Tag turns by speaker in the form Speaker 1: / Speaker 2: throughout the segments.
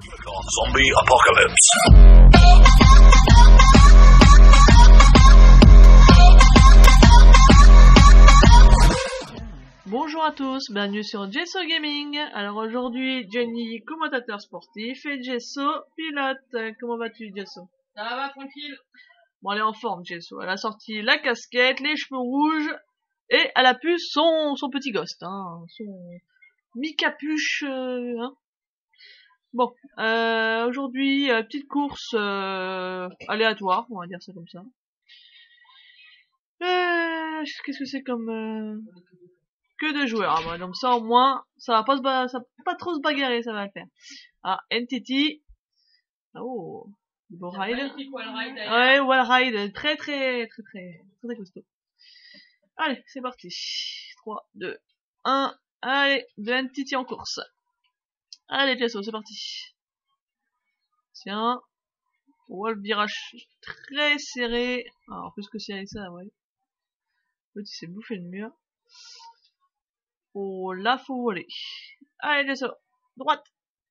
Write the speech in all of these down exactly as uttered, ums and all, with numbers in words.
Speaker 1: Zombie Apocalypse.
Speaker 2: Bonjour à tous, bienvenue sur Gesso Gaming. Alors aujourd'hui, Jenny, commentateur sportif, et Gesso, pilote. Comment vas-tu, Gesso?
Speaker 3: Ça va, tranquille.
Speaker 2: Bon, elle est en forme, Gesso. Elle a sorti la casquette, les cheveux rouges, et elle a pu son, son petit ghost, hein, son mi-capuche, euh, hein. Bon, euh, aujourd'hui, euh, petite course euh, aléatoire, on va dire ça comme ça. Euh, Qu'est-ce que c'est comme... Euh... Que de joueurs. Ah bah, donc ça au moins, ça va pas se ba... ça va pas trop se bagarrer, ça va le faire. Ah, N T T. Oh, beau ride. Ouais, wall ride, très très très très très très costaud. Allez, c'est parti. trois, deux, un. Allez, de N T T en course. Allez, Gesso, c'est parti. Tiens. Wall virage très serré. Alors, plus que serré ça, ouais. L'autre il s'est bouffé le mur. Oh, là, faut voler. Allez, Gesso. Droite.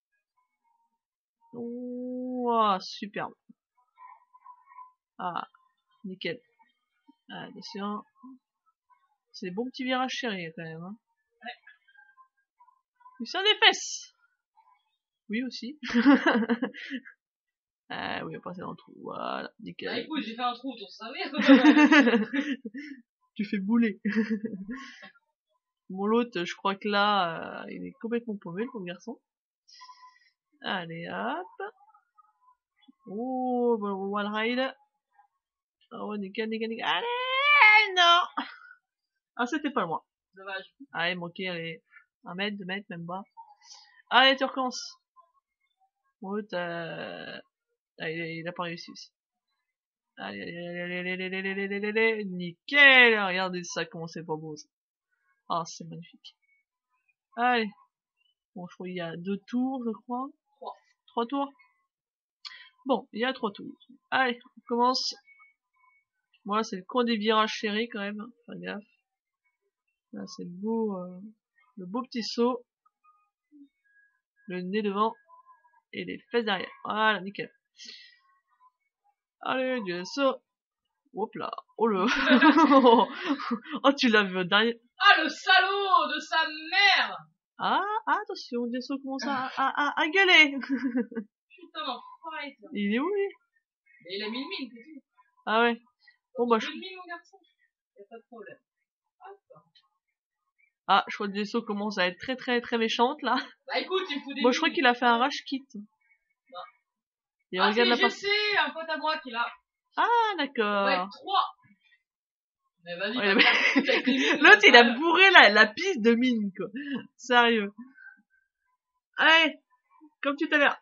Speaker 2: Ouah, superbe. Ah, nickel. Ah, attention. C'est des bons petits virages chéris, quand même, hein.
Speaker 3: Ouais.
Speaker 2: Mais ça des fesses. Oui, aussi. Ah, oui, on va passer dans le trou. Voilà, nickel.
Speaker 3: Ah, écoute, j'ai fait un trou, t'en savais.
Speaker 2: Tu fais bouler. Bon, l'autre, je crois que là, euh, il est complètement paumé, le pauvre garçon. Allez, hop. Oh, bon, wall ride. Oh, nickel, nickel, nickel. Allez, non. Ah, c'était pas loin.
Speaker 3: Dommage.
Speaker 2: Allez, manqué, allez. Un mètre, deux mètres, même pas. Allez, tu recommences. Bon, l'autre, euh... ah, il, a, il a pas réussi aussi. Allez, allez, allez, allez, allez, allez, allez, allez, allez, allez. Nickel. Regardez ça, comment c'est pas beau, ça. Ah, c'est magnifique. Allez. Bon, je crois qu'il y a deux tours, je crois.
Speaker 3: Trois.
Speaker 2: Trois tours. Bon, il y a trois tours. Allez, on commence. Voilà, c'est le coin des virages chéris, quand même. Enfin, gaffe. Là, c'est le beau, euh, le beau petit saut. Le nez devant. Et les fesses derrière. Voilà, nickel. Allez, Gesso. Hop là. Oh le. Oh, tu l'as vu derrière.
Speaker 3: Ah, le salaud de sa mère.
Speaker 2: Ah, attention, Gesso commence à, à, à, à gueuler.
Speaker 3: Putain, l'enfoiré, ça.
Speaker 2: Il est où, lui?
Speaker 3: Mais il a mis une mine, c'est tout.
Speaker 2: Ah ouais. Bon, bah, je...
Speaker 3: Une mine, mon garçon. Y'a pas de problème. Hop.
Speaker 2: Ah, je crois que Gesso commence à être très très très méchante, là.
Speaker 3: Bah, écoute, il me faut des
Speaker 2: Moi, je crois
Speaker 3: mines.
Speaker 2: qu'il a fait un rage kit.
Speaker 3: Non.
Speaker 2: Et
Speaker 3: Ah,
Speaker 2: regarde la
Speaker 3: c'est
Speaker 2: partie.
Speaker 3: G C, un pote à moi qui l'a.
Speaker 2: Ah,
Speaker 3: Ouais,
Speaker 2: d'accord.
Speaker 3: trois. Mais vas-y,
Speaker 2: Ouais,
Speaker 3: vas-y,
Speaker 2: mais-
Speaker 3: vas-y, avec les mines,
Speaker 2: L'autre, il a
Speaker 3: ouais.
Speaker 2: bourré la, la piste de mine, quoi. Sérieux. Allez, comme tout à l'heure.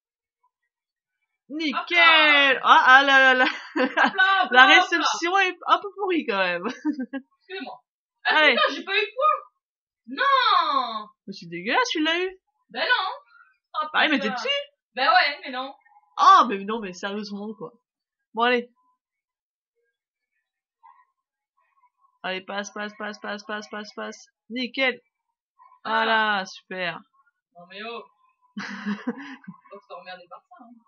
Speaker 2: Nickel. Ah, ah là là là.
Speaker 3: Hop là, hop là,
Speaker 2: La
Speaker 3: hop là.
Speaker 2: réception est un peu pourrie, quand même.
Speaker 3: Excusez-moi. Ah,
Speaker 2: Allez.
Speaker 3: putain, j'ai pas eu de points. Non.
Speaker 2: Mais c'est dégueulasse, tu l'as eu.
Speaker 3: Ben non. Oh,
Speaker 2: Bah, mais
Speaker 3: putain.
Speaker 2: t'es dessus.
Speaker 3: Ben ouais, mais non.
Speaker 2: Ah, mais non, mais sérieusement, quoi. Bon, allez. Allez, passe, passe, passe, passe, passe, passe, passe. Nickel. Voilà, super.
Speaker 3: Non mais oh. Faut se emmerder par ça, hein.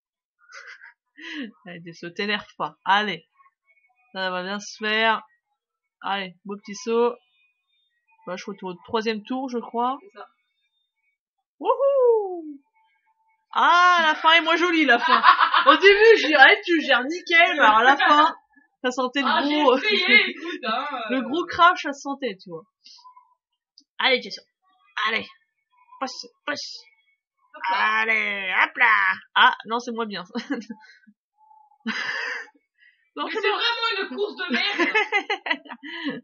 Speaker 2: Allez, se t'énerve pas. Allez. Ça va bien se faire. Allez, beau petit saut. Bah, je crois au troisième tour, je crois.
Speaker 3: C'est ça.
Speaker 2: Wouhou! Ah, la fin est moins jolie, la fin. Au début, je dirais, tu gères nickel, mais alors à la fin, ça sentait le
Speaker 3: Ah,
Speaker 2: gros,
Speaker 3: j'ai essayé, écoute, hein. euh.
Speaker 2: le gros crash, ça se sentait, tu vois. Allez, Gesso. Allez. Passe, passe.
Speaker 3: Hop là.
Speaker 2: Allez, hop là. Ah, non, c'est moins bien, ça. Non,
Speaker 3: Mais
Speaker 2: c'est
Speaker 3: c'est
Speaker 2: bon.
Speaker 3: vraiment une course de merde.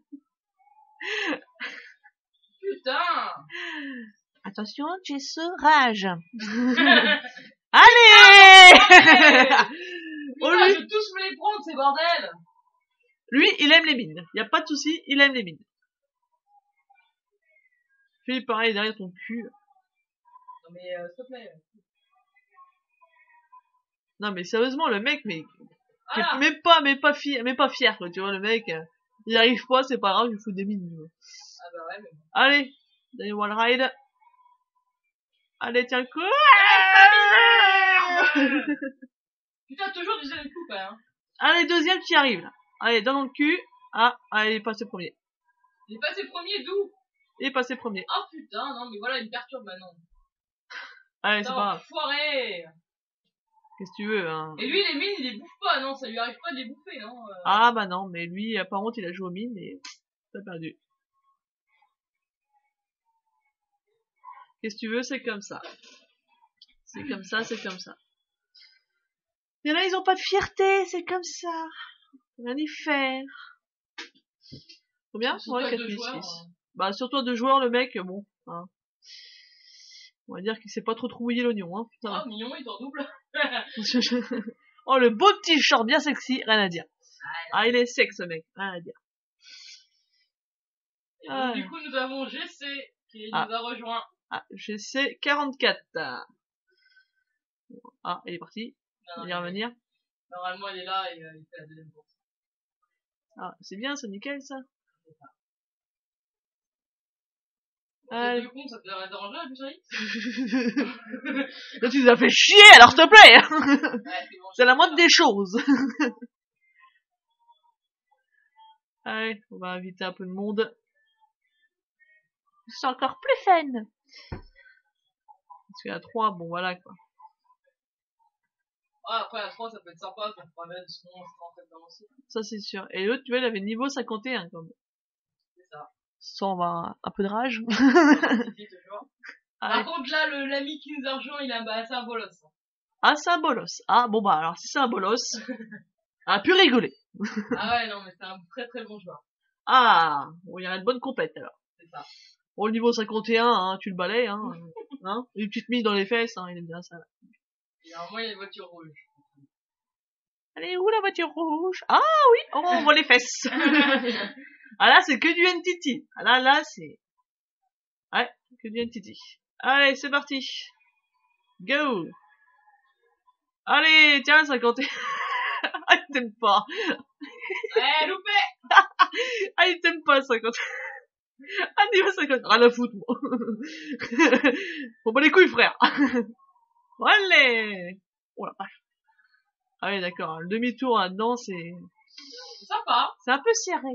Speaker 3: Putain.
Speaker 2: Attention, Gesso rage.
Speaker 3: Putain,
Speaker 2: Allez! Oh, lui,
Speaker 3: je vais tous me les prendre, ces bordels.
Speaker 2: lui, il aime les mines. Y a pas de souci, il aime les mines. Fais pareil derrière ton cul.
Speaker 3: Non mais, euh, s'il te plaît.
Speaker 2: Non, mais sérieusement, le mec, mais, qui est
Speaker 3: Voilà.
Speaker 2: même pas, mais pas fier, mais pas fier, quoi. Tu vois, le mec, euh, il arrive pas, c'est pas grave, il faut des mines. Tu vois.
Speaker 3: Ah bah ouais, mais bon.
Speaker 2: Allez, dernier wall ride. Allez, tiens le coup.
Speaker 3: Putain, toujours du deuxième coup, quand même.
Speaker 2: Allez, deuxième qui arrive, là. Allez, dans le cul. Ah, allez, il est passé premier.
Speaker 3: Il est passé premier d'où?
Speaker 2: Il est passé premier.
Speaker 3: Oh putain, non, mais voilà, il me perturbe maintenant.
Speaker 2: Allez, c'est
Speaker 3: Putain,
Speaker 2: pas grave.
Speaker 3: enfoiré.
Speaker 2: Qu'est-ce que tu veux, hein.
Speaker 3: Et lui, les mines, il les bouffe pas, non? Ça lui arrive pas de les bouffer, non? euh...
Speaker 2: Ah, bah non, mais lui, par contre, il a joué aux mines et t'as perdu. Qu'est-ce que tu veux, c'est comme ça. C'est comme ça, c'est comme ça. Et là, ils ont pas de fierté, c'est comme ça. Rien y faire. Combien?
Speaker 3: Surtout
Speaker 2: Ouais,
Speaker 3: à
Speaker 2: quatre
Speaker 3: deux
Speaker 2: mille
Speaker 3: joueurs,
Speaker 2: six.
Speaker 3: hein.
Speaker 2: Bah, surtout à deux joueurs, le mec, bon, hein. On va dire qu'il s'est pas trop trouillé l'oignon, hein. Ça va.
Speaker 3: Oh, mignon, il t'en double.
Speaker 2: Oh, le beau petit short bien sexy, rien à dire. Ah, il est sexe, ce mec, rien à dire.
Speaker 3: Et donc,
Speaker 2: Ah.
Speaker 3: du coup, nous avons G C qui
Speaker 2: Ah.
Speaker 3: nous a rejoint.
Speaker 2: Ah, G C quarante-quatre. Ah, il est parti.
Speaker 3: Non,
Speaker 2: Il va y revenir.
Speaker 3: Normalement, il est là et euh, il fait la deuxième course.
Speaker 2: Ah, c'est bien, c'est nickel, ça.
Speaker 3: Bon,
Speaker 2: Euh.
Speaker 3: c'est deux cons, ça te dérange la pucerie?
Speaker 2: Là, tu nous as fait chier, alors s'il te plaît.
Speaker 3: Ouais, c'est bon.
Speaker 2: C'est la moindre des choses. Allez, on va inviter un peu de monde. C'est encore plus fun. Parce qu'il y a trois, bon voilà quoi.
Speaker 3: Ah, après, à trois, ça peut être sympa, ça me permet de se rentrer dedans aussi.
Speaker 2: Ça c'est sûr. Et l'autre, tu vois, il avait niveau cinquante et un quand même.
Speaker 3: C'est ça.
Speaker 2: Sans avoir un peu de rage.
Speaker 3: C'est toujours.
Speaker 2: Allez.
Speaker 3: Par contre, là, le, l'ami qui nous a rejoint, il a, bah, c'est un bolos.
Speaker 2: Ah, c'est un bolos. Ah, bon bah alors si c'est un bolos, elle a pu rigoler.
Speaker 3: Ah ouais, non, mais c'est un très très bon joueur.
Speaker 2: Ah, bon, il y a une bonne compète alors.
Speaker 3: C'est ça.
Speaker 2: Bon, le niveau cinquante et un, hein, tu le balayes, hein. hein une petite mise dans les fesses, hein, il aime bien ça. Là.
Speaker 3: Et alors, moi, il y a une voiture rouge.
Speaker 2: Elle est où la voiture rouge? Ah oui, oh, on voit les fesses. Ah là, c'est que du N T T. Ah là, là, c'est... Ouais, que du N T T. Allez, c'est parti. Go. Allez, tiens, cinquante et un. Ah, il t'aime pas.
Speaker 3: Eh, loupé!
Speaker 2: Ah, il t'aime pas, cinquante et un. Ah, niveau cinquante. Rien à foutre, moi. Bon, bah, les couilles, frère. Allez. Oh la vache. Ah oui, d'accord. Le demi-tour là-dedans, c'est...
Speaker 3: C'est sympa.
Speaker 2: C'est un peu serré.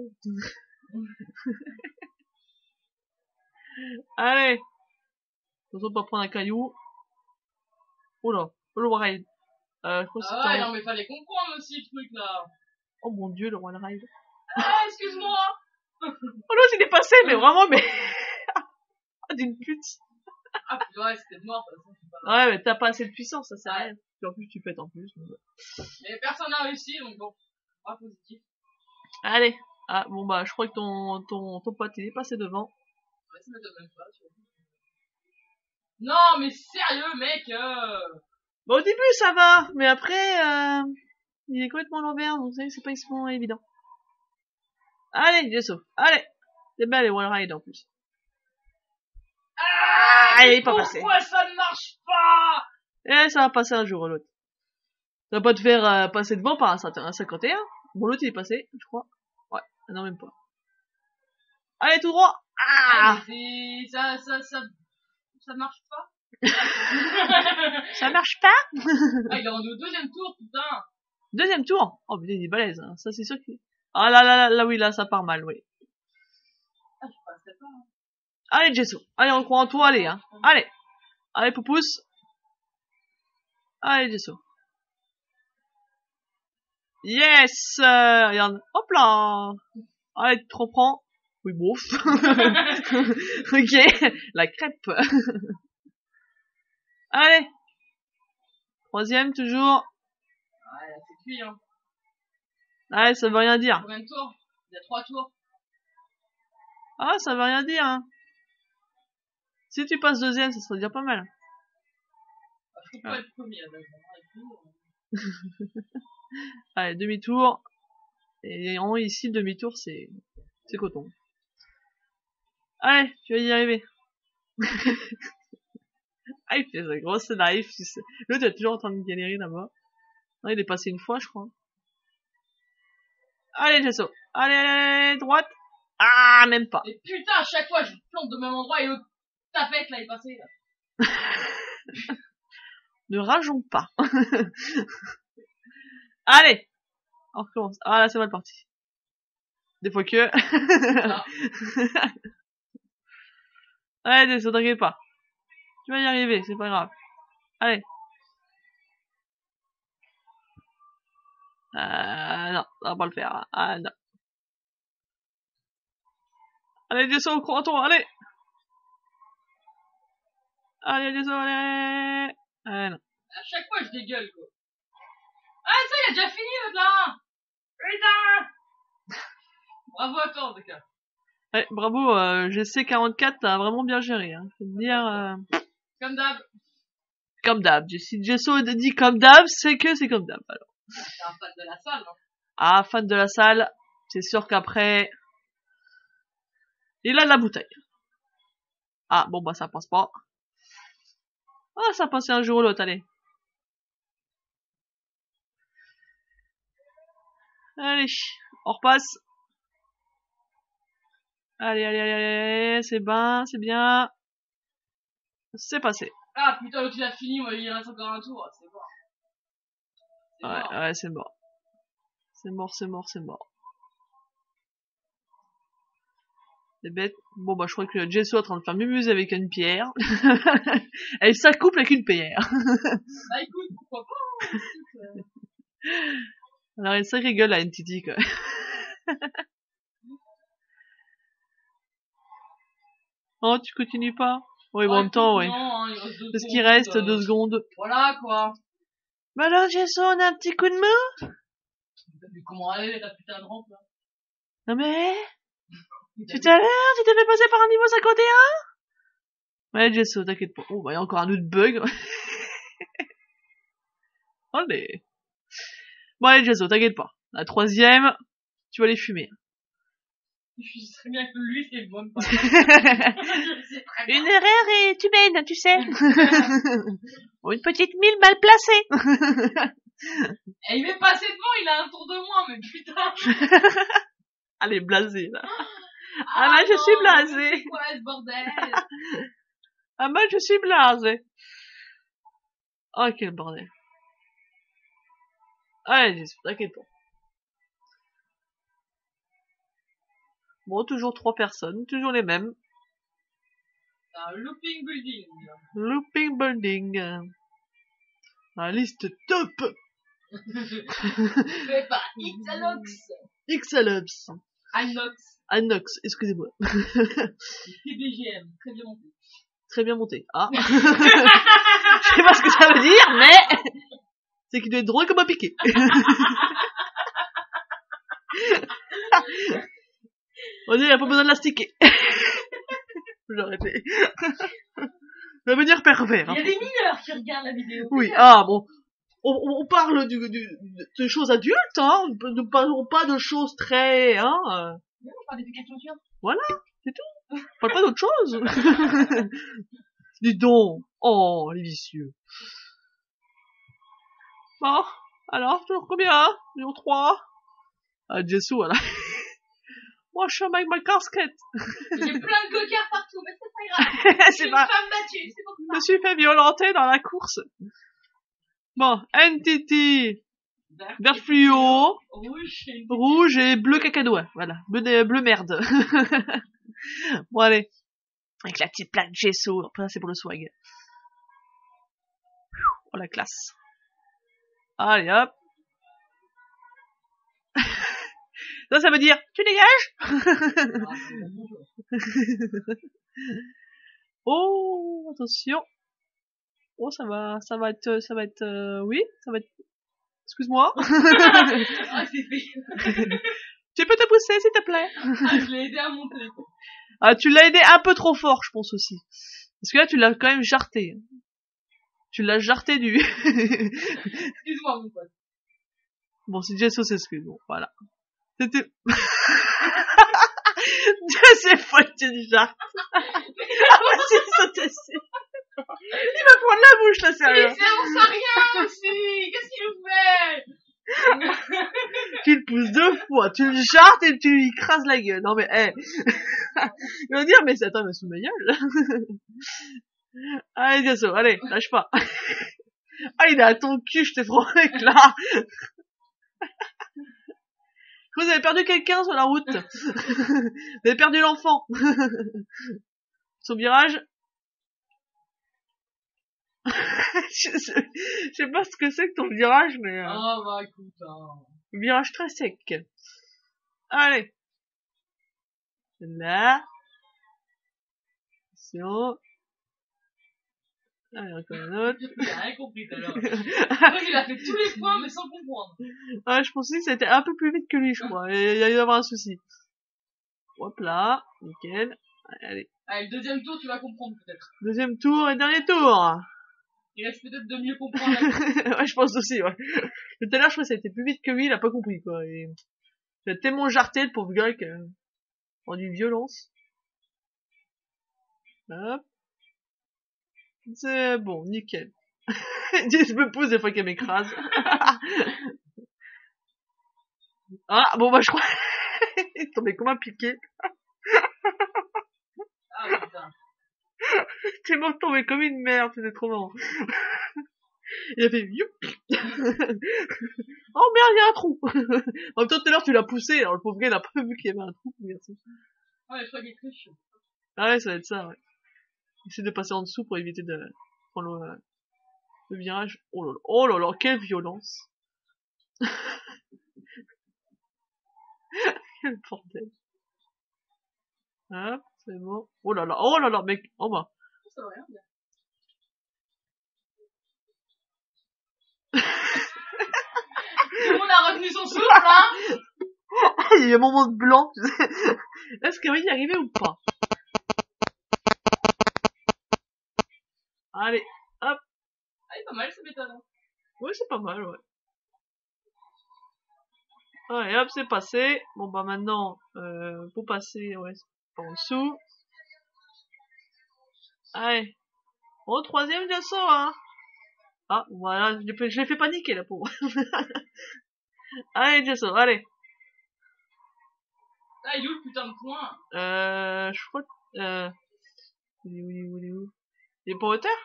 Speaker 2: Allez. Attention de pas prendre un caillou. Oh là. Oh le ride. Euh, je crois que
Speaker 3: Ah
Speaker 2: c'est
Speaker 3: ouais,
Speaker 2: un-
Speaker 3: non, mais fallait comprendre aussi le truc là.
Speaker 2: Oh mon dieu, le One Ride.
Speaker 3: Ah, excuse-moi!
Speaker 2: Oh l'autre, il est passé, mais vraiment, mais... Ah, d'une pute.
Speaker 3: Ah, puis ouais, c'était mort, de toute façon, c'est pas...
Speaker 2: Ouais, mais t'as pas assez de puissance, ça sert à
Speaker 3: Ouais.
Speaker 2: rien. Puis en plus, tu pètes en plus. donc, ouais.
Speaker 3: Mais personne n'a réussi, donc bon, pas positif.
Speaker 2: Allez. Ah, bon bah, je crois que ton, ton, ton pote, il est passé devant.
Speaker 3: On va se mettre au même pas, tu vois. Non, mais sérieux, mec, euh...
Speaker 2: Bah, au début, ça va, mais après, euh, il est complètement l'envers, donc vous savez, c'est pas extrêmement évident. Allez, j'ai sauf. Allez. C'est bien les One Ride en plus.
Speaker 3: Ah,
Speaker 2: Ah, il
Speaker 3: mais
Speaker 2: est pas passé.
Speaker 3: pourquoi ça ne marche pas?
Speaker 2: Eh, ça va passer un jour ou l'autre. Ça va pas te faire euh, passer devant par un cinquante et un. Bon, l'autre, il est passé, je crois. Ouais, non, même pas. Allez, tout droit. Ah,
Speaker 3: Ah, mais c'est... ça, ça, ça... ça marche pas.
Speaker 2: ça marche pas.
Speaker 3: Ah, il est en au deuxième tour, putain.
Speaker 2: Deuxième tour. Oh, putain, il est balèze, hein. Ça, c'est sûr qu'il... Ah, là, là, là, là, oui, là, ça part mal, oui.
Speaker 3: Ah, je passerai pas. Hein.
Speaker 2: Allez, Jesso. Allez, on croit en toi, allez, hein. Allez. Allez, Poupousse. Allez, Jesso. Yes! Euh, regarde. Hop là! Allez, tu te reprends. Oui, bouf. Ok. La crêpe. Allez. Troisième, toujours.
Speaker 3: Ouais, là, c'est cuit, hein.
Speaker 2: Allez, ça veut rien dire.
Speaker 3: Combien de tours? Il y a trois tours.
Speaker 2: Ah, ça veut rien dire, hein. Si tu passes deuxième, ça serait déjà pas mal.
Speaker 3: Ah, je peux pas être premier, là, d'accord.
Speaker 2: Allez, demi-tour. Et en haut, ici, le demi-tour, c'est, c'est coton. Allez, tu vas y arriver. Ah, il fait sa grosse life, tu sais. L'autre, il est toujours en train de galérer là-bas. Non, il est passé une fois, je crois. Allez, Jesso. Allez, allez, allez, droite. Ah, même pas.
Speaker 3: Et putain, à chaque fois, je plante au même endroit et l'autre tapette, là, est passé, là.
Speaker 2: Ne rageons pas. Allez, on recommence. Ah là, c'est mal parti. Des fois que... Allez, ne t'inquiète pas. Tu vas y arriver, c'est pas grave. Allez. Euh, non, ça va pas le faire. Ah, non. Allez, descends, crois en toi, allez. Allez, descends, allez. Ah, non.
Speaker 3: À chaque fois, je dégueule, quoi. Ah, ça, il a déjà fini, l'autre là. Putain. Bravo à toi, en tout cas.
Speaker 2: Ouais, bravo, euh, G C quarante-quatre, t'as vraiment bien géré, hein. Faut te dire, euh...
Speaker 3: Comme d'hab.
Speaker 2: Comme d'hab. Si Gesso dit comme d'hab, c'est que c'est comme d'hab, alors.
Speaker 3: C'est un fan de la salle, hein.
Speaker 2: Ah, fan de la salle, c'est sûr qu'après, il a de la bouteille. Ah, bon, bah, ça passe pas. Ah, ça passait un jour ou l'autre, allez. Allez, on repasse. Allez, allez, allez, allez, c'est bien, c'est bien. C'est passé.
Speaker 3: Ah, putain, l'autre, il a fini, moi, il reste encore un tour, c'est bon.
Speaker 2: Ouais, mort. ouais, c'est mort. C'est mort, c'est mort, c'est mort. C'est bête. Bon, bah, je crois que Gesso est en train de faire mumuse avec une pierre. Elle s'accouple avec une pierre.
Speaker 3: Bah, écoute, pourquoi pas, hein.
Speaker 2: Alors, elle sacrée gueule à N T T, quoi. Oh, tu continues pas? Oui, bon, en même temps, oui.
Speaker 3: Non, hein, il reste deux
Speaker 2: C'est ce qui
Speaker 3: secondes,
Speaker 2: reste,
Speaker 3: euh,
Speaker 2: deux secondes.
Speaker 3: Voilà, quoi.
Speaker 2: Bah alors, Gesso, on a un petit coup de main?
Speaker 3: Mais comment aller, la putain de rampe, là?
Speaker 2: Non mais... Tout à l'heure, tu t'es fait passer par un niveau cinquante et un? Ouais, Gesso, t'inquiète pas. Oh, bah, il y a encore un autre bug. Allez. Bon, allez, Gesso, t'inquiète pas. La troisième, tu vas les fumer.
Speaker 3: Je sais très bien que lui, c'est bon.
Speaker 2: Une erreur et tu mènes, tu sais. Ou une petite mille mal placée.
Speaker 3: Et il m'est passé devant, il a un tour de moins, mais putain.
Speaker 2: Allez, blasé, là. Ah,
Speaker 3: Ah,
Speaker 2: bah, je
Speaker 3: non,
Speaker 2: suis blasé.
Speaker 3: C'est quoi ce bordel?
Speaker 2: Ah, bah, je suis blasé. Oh, quel bordel. Allez, Gesso, t'inquiète pas. Bon, toujours trois personnes, toujours les mêmes.
Speaker 3: C'est un looping building.
Speaker 2: Looping building. La liste top.
Speaker 3: Fait par Xalox.
Speaker 2: Xalops.
Speaker 3: Inox.
Speaker 2: Anox, excusez-moi.
Speaker 3: T B G M. Très bien monté.
Speaker 2: Très bien monté. Ah. Je sais pas ce que ça veut dire, mais c'est qu'il doit être drôle comme un piqué. On dit, il n'y a pas besoin de l'astiquer. J'ai arrêté. Ça veut dire pervers.
Speaker 3: Il y a des mineurs qui regardent la vidéo.
Speaker 2: Oui, ah bon. On, on parle du, du, de choses adultes, hein. Nous ne parlons pas de choses très, hein.
Speaker 3: On parle d'éducation science.
Speaker 2: Voilà, c'est tout. On parle pas d'autre chose. Dis donc. Oh, les vicieux. Bon, alors, toujours combien? Numéro trois. Ah, Gesso, voilà. Moi, je suis avec ma casquette.
Speaker 3: Il y a plein de cocards partout, mais c'est pas grave. Je suis
Speaker 2: C'est
Speaker 3: une
Speaker 2: pas...
Speaker 3: femme battue, c'est pour
Speaker 2: Je
Speaker 3: ça.
Speaker 2: me suis fait violenter dans la course. Bon, N T T, vert fluo,
Speaker 3: Rouge et
Speaker 2: rouge et bleu cacadois. Voilà, bleu, bleu merde. Bon, allez. Avec la petite plaque Gesso. Après, c'est pour le swag. Oh, la classe. Allez, hop. Ça, ça veut dire, tu dégages? Oh, attention. Oh, ça va, ça va être, ça va être, euh, oui, ça va être, excuse-moi.
Speaker 3: Ah, c'est fait.
Speaker 2: Tu peux te pousser, s'il te plaît?
Speaker 3: Ah, je l'ai aidé à monter.
Speaker 2: Ah, tu l'as aidé un peu trop fort, je pense aussi. Parce que là, tu l'as quand même jarté. Tu l'as jarté du...
Speaker 3: Excuse-moi, mon pote.
Speaker 2: Bon, c'est Gesso s'excuse, bon, voilà. C'était... Deuxième fois que tu le jartes. Ah, bah, c'est sauté dessus. Il va prendre la bouche, là,
Speaker 3: Mais
Speaker 2: sérieux.
Speaker 3: c'est on sait rien aussi. Qu'est-ce qu'il nous fait?
Speaker 2: Tu le pousses deux fois, tu le jartes et tu lui écrases la gueule. Non, mais, hé. Hey. Il va dire, mais c'est, attends, mais sous ma gueule. Allez, Gesso, allez, lâche pas. Ah, il est à ton cul, je t'ai trop avec là. Vous avez perdu quelqu'un sur la route. Vous avez perdu l'enfant. Son virage. je, sais, je sais pas ce que c'est que ton virage, mais... Euh,
Speaker 3: Ah bah écoute, hein.
Speaker 2: Virage très sec. Allez. Là. Attention. Allez, encore un autre.
Speaker 3: Il a rien compris tout à l'heure. Il a fait tous les points mais sans comprendre.
Speaker 2: Ah, je pensais que c'était un peu plus vite que lui, je crois. Il y a dû avoir un souci. Hop là. Nickel. Allez.
Speaker 3: Allez, le deuxième tour, tu vas comprendre peut-être.
Speaker 2: Deuxième tour et dernier tour.
Speaker 3: Il reste peut-être de mieux comprendre.
Speaker 2: Ouais, je pense aussi, ouais. Tout à l'heure, je crois que ça a été plus vite que lui, il a pas compris, quoi. Et... il a tellement jarté, le pauvre gars, que... en une violence. Hop. C'est bon, nickel. Je me pousse des fois qu'elle m'écrase. Ah, bon, bah, je crois... il est tombé comme un piqué.
Speaker 3: Ah putain.
Speaker 2: T'es mort tombé comme une merde, c'était trop marrant. Il a fait youp. Oh merde, il y a un trou. En même temps, tout à l'heure, tu l'as poussé, alors le pauvre gars, il a pas vu qu'il y avait un trou. Merci.
Speaker 3: Ouais, je crois qu'il est très chaud.
Speaker 2: Ah ouais, ça va être ça, ouais. Essaye de passer en dessous pour éviter de prendre le, le virage. Oh là là, oh là là, quelle violence. Quel bordel. Hop, c'est bon. Oh là là, oh là là, mec, en bas.
Speaker 3: Ça va rien, bien. Tout le monde a retenu son souffle, hein.
Speaker 2: Il y a un moment de blanc, tu sais. Est-ce qu'il va y arriver ou pas? Allez, hop.
Speaker 3: Ah, il est pas mal, ce méthode. Hein.
Speaker 2: Ouais, c'est pas mal, ouais. Allez, hop, c'est passé. Bon, bah maintenant, euh, pour passer, ouais, c'est en dessous. Allez. Oh, troisième d'assaut, hein. Ah, voilà, je l'ai fait, je l'ai fait paniquer, la pauvre. Allez, Jasso, allez.
Speaker 3: Ah, il est où le putain de point?
Speaker 2: Euh, je crois que, euh, il est où, il est où, il est où? Il est pas en hauteur?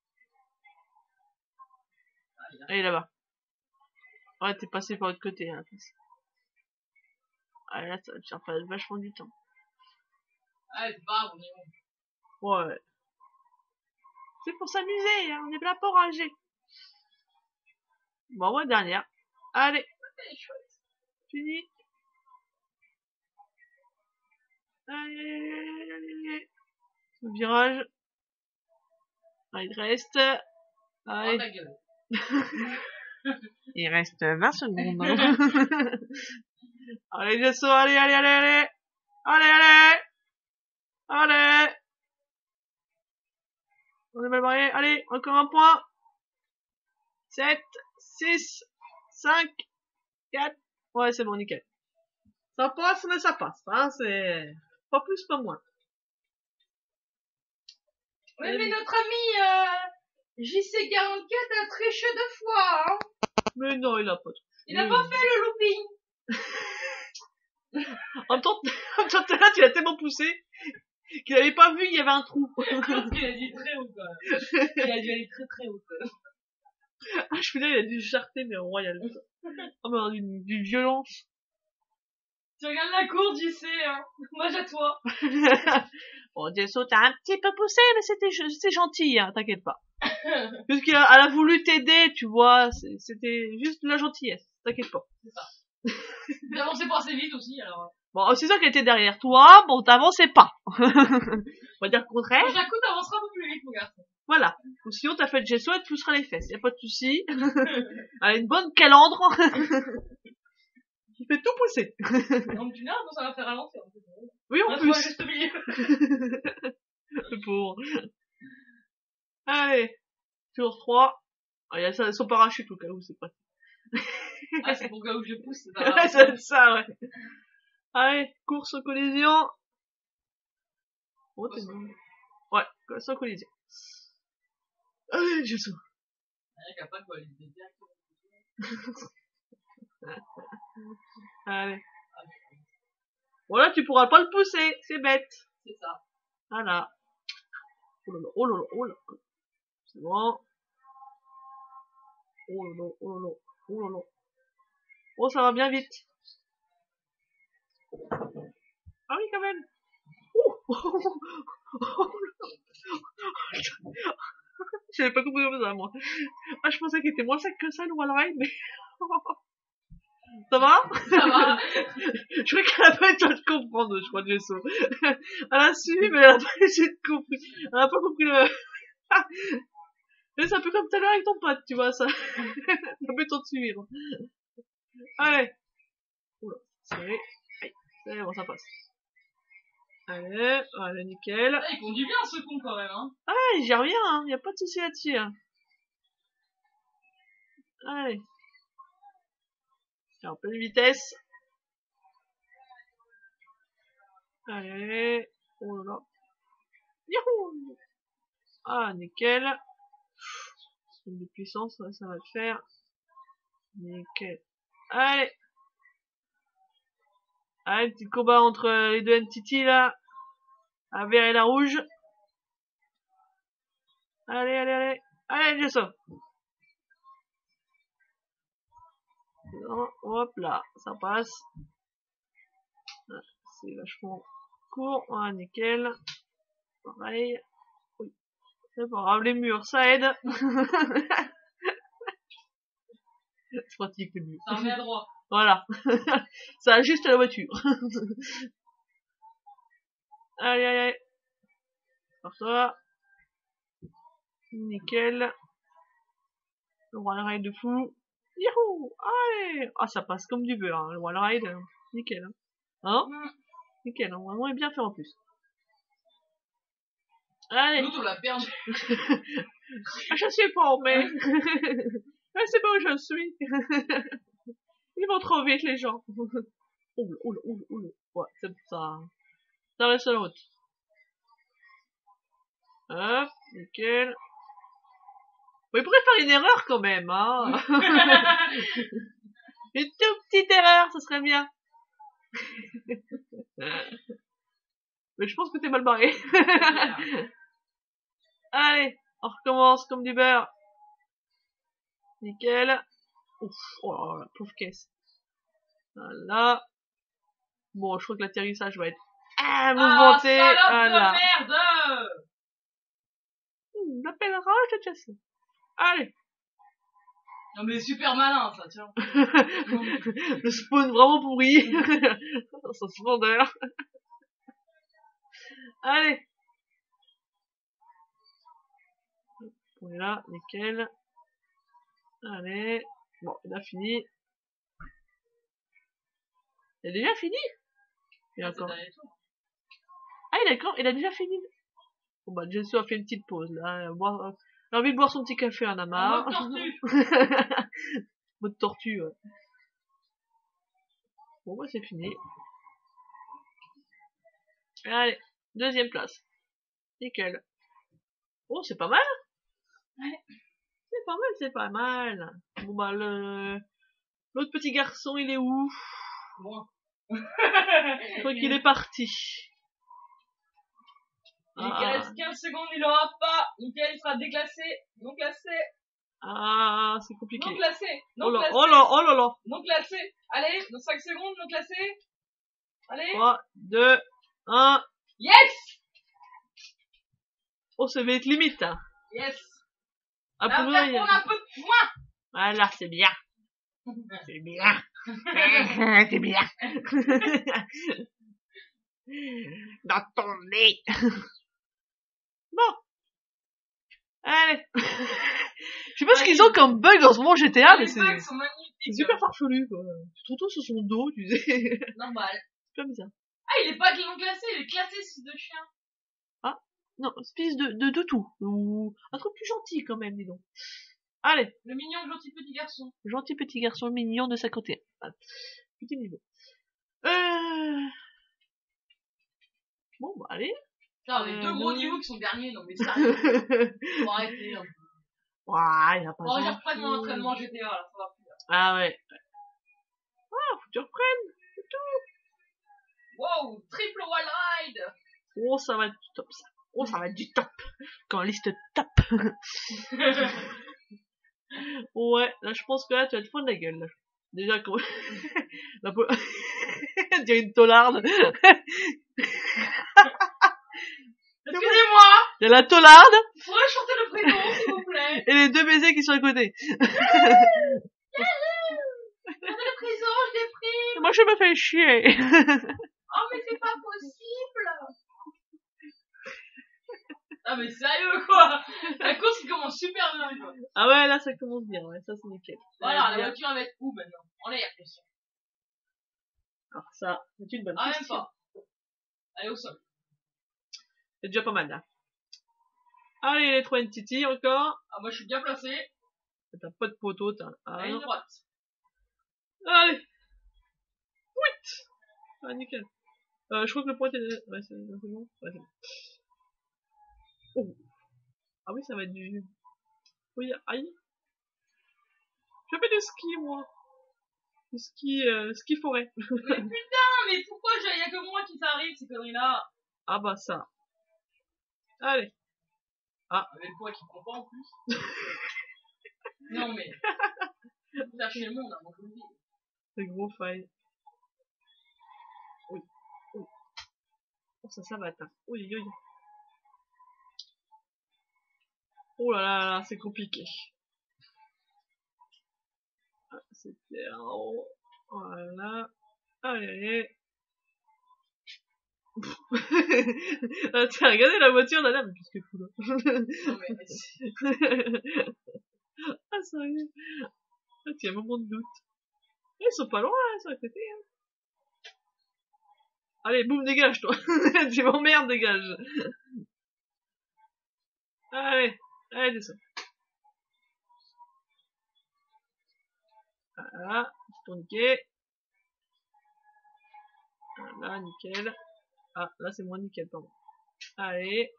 Speaker 2: Ah, il est là-bas. Ouais, t'es passé par l'autre côté, hein, la place. Ah, là, ça va te faire perdre vachement du temps.
Speaker 3: Ah, c'est pas grave, on est bon.
Speaker 2: Ouais. C'est pour s'amuser, hein, on est là pour rager. Bon, ouais, dernière. Allez.
Speaker 3: Elle est chouette.
Speaker 2: Fini. Allez, allez, allez, allez. Le virage. Ah, il reste. Allez.
Speaker 3: Oh, ta gueule.
Speaker 2: Il reste vingt secondes. Allez, Jasso, allez, allez, allez, allez. Allez, allez. Allez. On est mal barré. Allez, encore un point. sept, six, cinq, quatre. Ouais, c'est bon, nickel. Ça passe, mais ça passe. Hein, c'est pas plus, pas moins.
Speaker 3: Ouais, mais notre ami euh, J C quarante-quatre a triché deux fois. Hein.
Speaker 2: Mais non, il a pas.
Speaker 3: Il a pas fait le looping.
Speaker 2: En même temps, en même temps, là, tu l'as tellement poussé qu'il avait pas vu qu'il y avait un trou.
Speaker 3: Il a dit très haut, quand même. Il a dû aller très très haut, quand même.
Speaker 2: Ah, je suis là, il a dû jarter, mais en royal. Oh, mais d'une, d'une violence.
Speaker 3: Tu regardes la course, J C, hein. Moi, j'ai toi.
Speaker 2: Bon, Jasso, t'as un petit peu poussé, mais c'était, c'était gentil, hein, t'inquiète pas. Parce qu'elle a, elle a voulu t'aider, tu vois, c'était juste de la gentillesse, t'inquiète pas.
Speaker 3: C'est ça. J'ai avancé pas assez vite aussi, alors.
Speaker 2: Bon, c'est sûr qu'elle était derrière toi, bon, t'avançais pas. On va dire le contraire.
Speaker 3: Prochain coup, t'avanceras un peu plus vite, mon garçon.
Speaker 2: Voilà. Ou sinon, t'as fait le gesso, elle te poussera les fesses, y a pas de souci. Elle a une bonne calandre. Qui fait tout pousser.
Speaker 3: Donc, tu n'as, ça va faire avancer, en fait.
Speaker 2: Oui, en
Speaker 3: On
Speaker 2: plus.
Speaker 3: va juste au milieu.
Speaker 2: Le pauvre. Allez. Tour trois. Ah, il y a ça, son parachute au cas où, c'est pas.
Speaker 3: Ah, c'est pour le cas où je pousse, c'est pas grave.
Speaker 2: Ouais, c'est ça, ouais. Allez, course aux collisions. Oh, t'es bon. Ouais, course aux collisions. Allez, Jasso.
Speaker 3: Il n'y a pas de quoi, il est direct.
Speaker 2: Allez. Voilà, tu pourras pas le pousser, c'est bête.
Speaker 3: C'est ça.
Speaker 2: Voilà. Oh là là, oh là là, oh là là. C'est bon. Oh là là, oh là là, oh là là. Oh, ça va bien vite. Ah oui, quand même. Ouh. J'avais pas compris comme ça, moi. Ah, je pensais qu'il était moins sec que ça, le wall ride, mais... Ça va?
Speaker 3: Ça va.
Speaker 2: Je crois qu'elle a pas été de comprendre, je crois, le vaisseau. Elle a suivi, mais elle a pas essayé de comprendre. Elle a pas compris le... Mais c'est un peu comme tout à l'heure avec ton pote, tu vois, ça. Ça peut t'en suivre. Allez. Oula, c'est... C'est bon, ça passe. Allez, voilà, nickel.
Speaker 3: Ah, il conduit bien ce con quand même, hein.
Speaker 2: Ah, j'y reviens, hein. Y a pas de souci là-dessus, hein. Allez. En pleine vitesse. Allez. Oh là là. Youhou. Ah, nickel. De puissance, ça, ça va le faire. Nickel. Allez. Allez, petit combat entre les deux entités là. La vert et la rouge. Allez, allez, allez. Allez, je sauve. Hop là, ça passe. C'est vachement court. Ah, nickel. Pareil. Oui. C'est pas grave, les murs, ça aide. C'est pratique les murs.
Speaker 3: Ça remet à droit.
Speaker 2: Voilà. Ça ajuste la voiture. Allez, allez, allez. Par toi. Nickel. Le wall ride de fou. Youhou! Allez! Ah, ça passe comme du beurre, hein. Le wall ride. Hein. Nickel. Hein? Hein?
Speaker 3: Mm.
Speaker 2: Nickel. Hein. Vraiment, est bien fait en plus. Allez!
Speaker 3: L'autre, on l'a perdu.
Speaker 2: Ah, je sais pas, mais... je sais pas où je suis. Ils vont trop vite, les gens. Oula, oula, oula, oula. Ouais, c'est ça. Ça reste sur la route. Hop, nickel. Bon, il pourrait faire une erreur quand même, hein. Une toute petite erreur, ça serait bien. Mais je pense que t'es mal barré. Allez, on recommence comme du beurre. Nickel. Ouf, oh là là, la pauvre caisse. Voilà. Bon, je crois que l'atterrissage va être ah, mouvementé.
Speaker 3: Ah, salope
Speaker 2: Voilà.
Speaker 3: de merde.
Speaker 2: Hum, l'appel rage de Jason. Allez.
Speaker 3: Non mais super malin ça, tiens.
Speaker 2: Le spawn vraiment pourri. Son splendeur. Allez. On est là, nickel. Allez. Bon, il a fini. Il a déjà fini? Il a encore... Ah, il a, encore... il a déjà fini. Bon bah, Jesu a fait une petite pause là. Boire... Il a envie de boire son petit café, on a marre.
Speaker 3: En mode tortue.
Speaker 2: Mode tortue, ouais. Bon bah, c'est fini. Allez, deuxième place. Nickel. Oh, c'est pas mal.
Speaker 3: Ouais.
Speaker 2: C'est pas mal, c'est pas mal. Bon bah, le... l'autre petit garçon, il est où?
Speaker 3: Bon.
Speaker 2: Je crois qu'il est parti.
Speaker 3: Il
Speaker 2: Ah.
Speaker 3: reste quinze secondes, il aura pas. Nickel, il sera déclassé. Non classé.
Speaker 2: Ah, c'est compliqué.
Speaker 3: Non classé. Non
Speaker 2: Oh là,
Speaker 3: classé.
Speaker 2: oh là, oh là là.
Speaker 3: Non classé. Allez, dans cinq secondes, non classé. Allez.
Speaker 2: trois, deux, un.
Speaker 3: Yes!
Speaker 2: Oh, ça va être limite, hein.
Speaker 3: Yes.
Speaker 2: Ah,
Speaker 3: Là,
Speaker 2: pour
Speaker 3: on
Speaker 2: moi,
Speaker 3: va
Speaker 2: il y a-
Speaker 3: prendre un peu de points.
Speaker 2: Voilà, c'est bien. C'est bien. C'est bien. Dans ton nez. Bon. Allez. Je sais pas ce qu'ils ont comme bug dans ce moment G T A, mais
Speaker 3: Les
Speaker 2: c'est
Speaker 3: bugs sont magnifiques.
Speaker 2: c'est super farfelu, quoi. Tu te retrouves sur son dos, tu sais.
Speaker 3: Normal.
Speaker 2: C'est pas bizarre.
Speaker 3: Ah, il est pas non classé, il est classé, ce de chien.
Speaker 2: Non, espèce de, de, de tout. Ou un truc plus gentil, quand même, dis donc. Allez.
Speaker 3: Le mignon gentil petit garçon.
Speaker 2: Gentil petit garçon mignon de cinquante et un. Voilà. Petit niveau. Euh... Bon, bah, allez.
Speaker 3: Putain, les
Speaker 2: Euh,
Speaker 3: deux gros
Speaker 2: non.
Speaker 3: niveaux qui sont derniers, non mais sérieux. Faut arrêter. Hein.
Speaker 2: Ouah, il a pas
Speaker 3: Bon, je
Speaker 2: gentil.
Speaker 3: reprenne mon entraînement G T A, là, ça va plus. Là.
Speaker 2: Ah ouais. Ah, faut que tu reprennes.
Speaker 3: Wow, triple wall ride.
Speaker 2: Oh, ça va être du top, ça. Oh, ça va être du top. Quand liste top. Ouais, là, je pense que là, tu vas te fendre la gueule, là. Déjà, quand... la peau... On dirait une tolarde.
Speaker 3: Excusez-moi,
Speaker 2: Il y a la tolarde
Speaker 3: pourrais chanter le prénom, s'il vous plaît?
Speaker 2: et les deux baisers qui sont à côté.
Speaker 3: Regardez le prison, je l'ai pris.
Speaker 2: Moi, je me fais chier.
Speaker 3: Oh, mais c'est pas possible. Ah, mais sérieux, quoi. La course, qui commence super bien, quoi.
Speaker 2: Ah ouais, là, ça commence bien, ouais, ça, c'est nickel.
Speaker 3: Voilà, la
Speaker 2: bien.
Speaker 3: voiture, elle va être où, maintenant? En l'air, bien sûr.
Speaker 2: Alors ça, c'est une bonne
Speaker 3: Ah, même
Speaker 2: question.
Speaker 3: pas. Elle est au sol.
Speaker 2: C'est déjà pas mal, là. Allez, les trois entités, encore.
Speaker 3: Ah, moi, je suis bien placé.
Speaker 2: T'as pas de poteau, t'as... Ah,
Speaker 3: À une
Speaker 2: non.
Speaker 3: droite.
Speaker 2: Allez. Whit. Ah, nickel. Euh, je crois que le point est... Ouais, c'est c'est bon. Ouais, c'est bon. Oh. Ah oui, ça va être du... Oui, aïe. Je fais du ski, moi. Du ski, euh, ski forêt.
Speaker 3: Mais putain, mais pourquoi il y a que moi qui t'arrive, ces conneries-là?
Speaker 2: Ah bah ça. Allez. Ah.
Speaker 3: Avec le poids qui prend pas, en plus. Non, mais... Lâchez le monde, avant que je le dise.
Speaker 2: C'est gros faille. Oui. Oui. Oh, ça, ça va atteindre. Oui, oui. Oh là là là, c'est compliqué. Ah, c'était en haut. Voilà. Allez, allez. Ah, tiens, regardez la voiture d'Adam, mais qu'est-ce que fou là.
Speaker 3: Non, mais...
Speaker 2: Ah, sérieux. Ah, il y a un moment de doute. Ils sont pas loin, hein, sur la côté. Hein. Allez, boum, dégage, toi. Tu m'emmerdes, dégage. Allez, allez, descends. Voilà, petit tourniquet. Voilà, nickel. Ah, là, c'est moins nickel, pardon. Allez.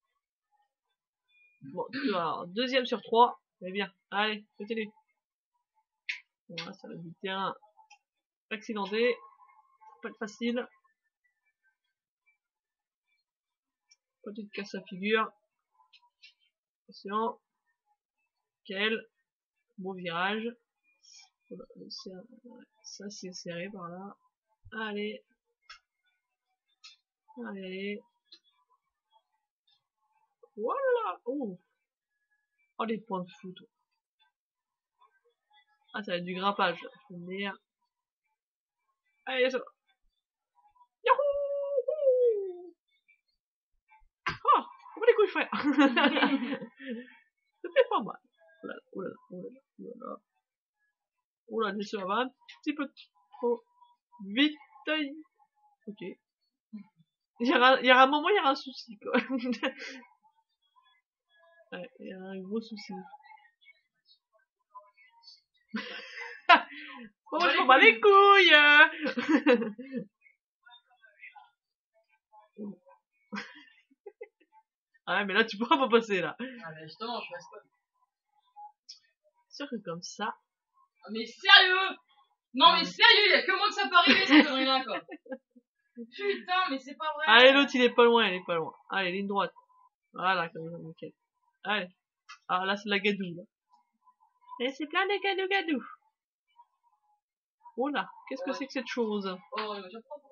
Speaker 2: Bon, alors, deuxième sur trois. C'est bien. Allez, continue. Voilà, ça va du terrain accidenté. Pas être facile. Pas de casse à figure. Attention. Nickel. Bon virage. Ça, c'est serré par là. Allez. Allez. Voilà. Oh. Oh, les points de foot. Ah, ça va être du grimpage. Je peux me dire. Allez, ça va. Yahoo! Oh, on va les couilles, frère. C'était pas mal. Oh là là, oh là là, oh là là, oh là là. Oh là, ça va un petit peu trop vite. Ok. Il y aura, il y aura un moment, il y aura un souci, quoi. Ouais, il y a un gros souci. Bon, moi, je m'en bats les couilles. Ah, mais là, tu pourras pas passer, là.
Speaker 3: Ah, mais justement, je passe pas.
Speaker 2: C'est sûr que comme ça.
Speaker 3: Ah, mais sérieux? Non, mais sérieux, y'a que moi que ça peut arriver, ces conneries-là, quoi. Putain, mais c'est pas vrai.
Speaker 2: Allez, l'autre, il est pas loin, il est pas loin. Allez, ligne droite. Voilà, comme ça, nickel. Allez. Ah, là, c'est la gadoue, là. Et c'est plein de gadou gadou. Oh là, qu'est-ce que c'est que cette chose?
Speaker 3: Oh, il va déjà prendre.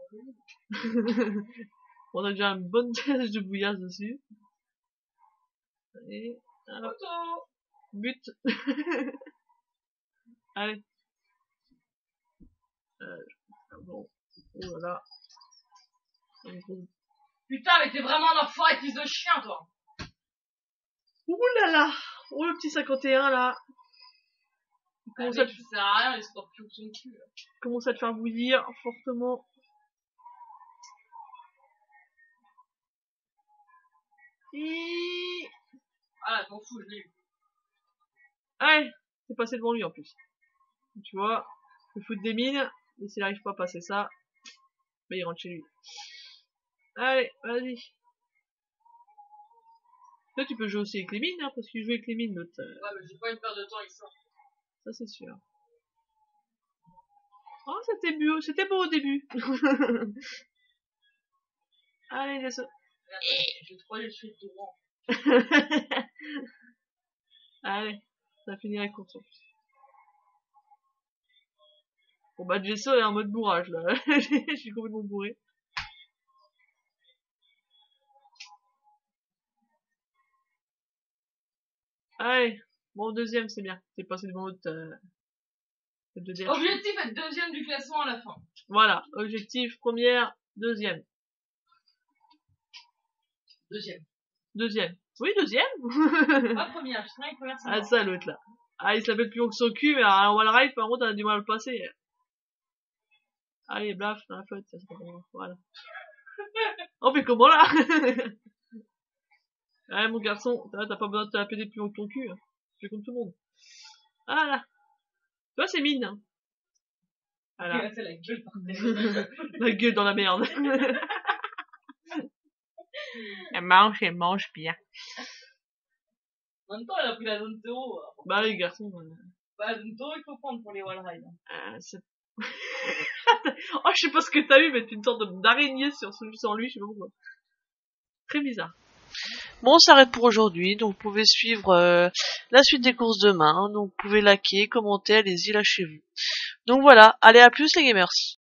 Speaker 2: On a déjà une bonne tasse de bouillasse dessus. Allez, alors,
Speaker 3: Photo.
Speaker 2: but. Allez. Euh, bon. Oh là là.
Speaker 3: Putain, mais t'es vraiment un enfoiré fils de chien, toi.
Speaker 2: Ouh là là. Oh, le petit cinquante et un, là. Il
Speaker 3: Ah,
Speaker 2: commence,
Speaker 3: mec,
Speaker 2: à,
Speaker 3: ça sert à rien, les scorpions qui sont dessus, là.
Speaker 2: commence à te faire bouillir fortement. Et...
Speaker 3: Ah, je m'en fous, je l'ai eu.
Speaker 2: Allez, c'est passé devant lui en plus. Tu vois, il fout des mines, mais s'il n'arrive pas à passer ça, bah, il rentre chez lui. Allez, vas-y. Là, tu peux jouer aussi avec les mines, hein, parce qu'il joue avec les mines, l'autre. Euh...
Speaker 3: Ouais, mais j'ai pas une perte de temps avec ça.
Speaker 2: Ça, c'est sûr. Oh, c'était beau, c'était beau au début. Allez, laisse.
Speaker 3: J'ai trop les cheveux de droit.
Speaker 2: Allez. Ça finirait court en plus. Bon bah Jessel est en mode bourrage là. Je suis complètement bourré. Allez, bon deuxième c'est bien. C'est passé devant l'autre. Euh... Deuxième.
Speaker 3: Objectif être deuxième du classement à la fin.
Speaker 2: Voilà, objectif première, deuxième.
Speaker 3: Deuxième.
Speaker 2: Deuxième. Oui, deuxième.
Speaker 3: Pas première, je serais première.
Speaker 2: Ah ça l'autre là. Ah il s'appelle plus long que son cul, mais en Wall Ride par contre on a du mal à le passer. Allez, blaf, dans la flotte, ça c'est pas bon. Voilà. On fait comment là? Ouais mon garçon, t'as pas besoin de te la péter plus long que ton cul. Hein. Tu fais comme tout le monde. Voilà. Toi c'est mine. Hein. Voilà.
Speaker 3: C'est la gueule par terre.
Speaker 2: La gueule dans la merde. Elle mange, elle mange bien.
Speaker 3: En même temps, elle a pris la zone zéro.
Speaker 2: Bah les garçons. Euh...
Speaker 3: Bah la zone zéro il faut prendre pour les wall rides.
Speaker 2: Euh, c'est... oh je sais pas ce que t'as eu, mais t'es une sorte d'araignée sur, sur lui, je sais pas pourquoi. Très bizarre. Bon, on s'arrête pour aujourd'hui, donc vous pouvez suivre euh, la suite des courses demain, donc vous pouvez liker, commenter, allez-y, lâchez-vous. Donc voilà, allez à plus les gamers.